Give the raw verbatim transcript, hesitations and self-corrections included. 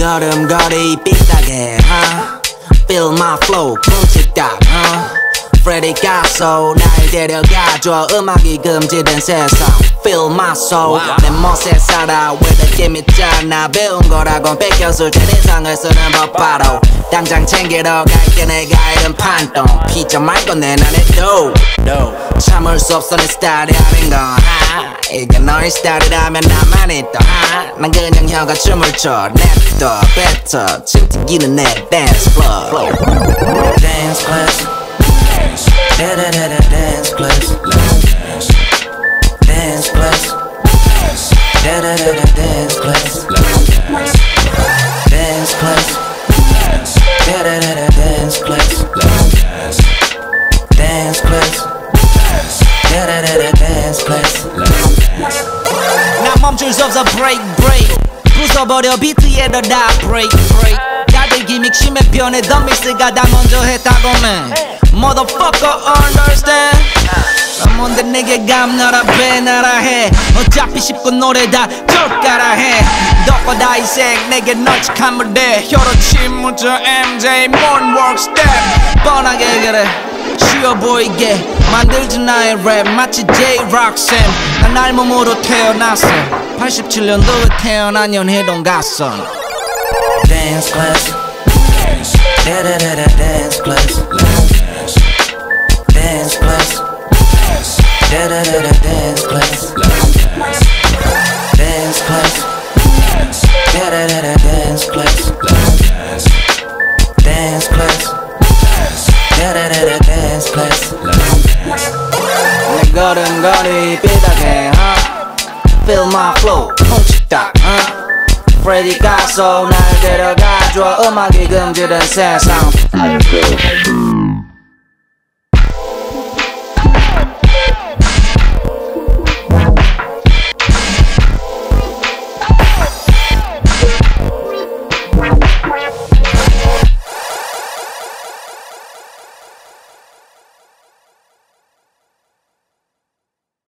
걸음걸이 삐딱해 huh? Feel my flow 쿵칫딱 huh? Freddy 가소 날 데려가줘 음악이 금지된 세상 Feel my soul wow. 내 멋에 살아 왜 느낌 있잖아 배운 거라곤 뺏겼을 땐 인상을 쓰는 법 바로 당장 챙기러 갈게 내가 이런 판동 피자 말고 내 안에 도 참을 수 없어 내 스타일이 아닌 건 이게 너의 스타일이라면 나만이 또 난 그냥 혀가 춤을 춰 냅둬 뱉어 침튀기는 내 dance floor Dance class Da da da da dance class Dance class Da da da da dance class Dance class Da da da da dance class Dance class Da da da da dance class 나 멈출 수 없어 break break 부숴버려 비트에도 다 break break 다들 기믹 심해 변해 더 믹스가 다 먼저 했다고 man Motherfucker understand 난 뭔데 내게 감나라 배나라 해 어차피 쉽고 노래 다 족가라 해 덕과 다 이색 내게 널찍한 무대 혀로 침묵저 엠제이 moonwalk step 뻔하게 그래 쉬워 보이게 만들지 나의 랩 마치 J-Rock쌤 난 알몸으로 태어났어 팔십칠 년도에 태어난 연희동 갓선 Dance class Da-da-da-da dance class Dance class Da-da-da-da dance class Dance class Da-da-da-da dance class Dance class Da-da-da-da dance class 내 걸음걸이 삐딱해 huh? Feel my flow 쿵칫딱 huh? Freddy 가소 날 데려가줘 음악이 금지된 세상